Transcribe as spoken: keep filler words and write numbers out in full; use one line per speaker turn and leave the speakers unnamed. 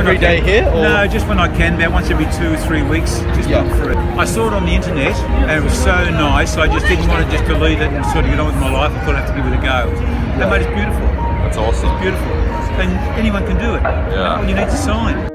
every day here? Or?
No, just when I can, about once every two or three weeks, just
Yeah.
look for it. I saw it on the internet and it was so nice, I just didn't want to just delete it and sort of get on with my life. I thought I'd have to give it a go.
Yeah.
And mate, it's beautiful.
That's awesome.
It's beautiful. And anyone can do it.
Yeah.
All you need to sign.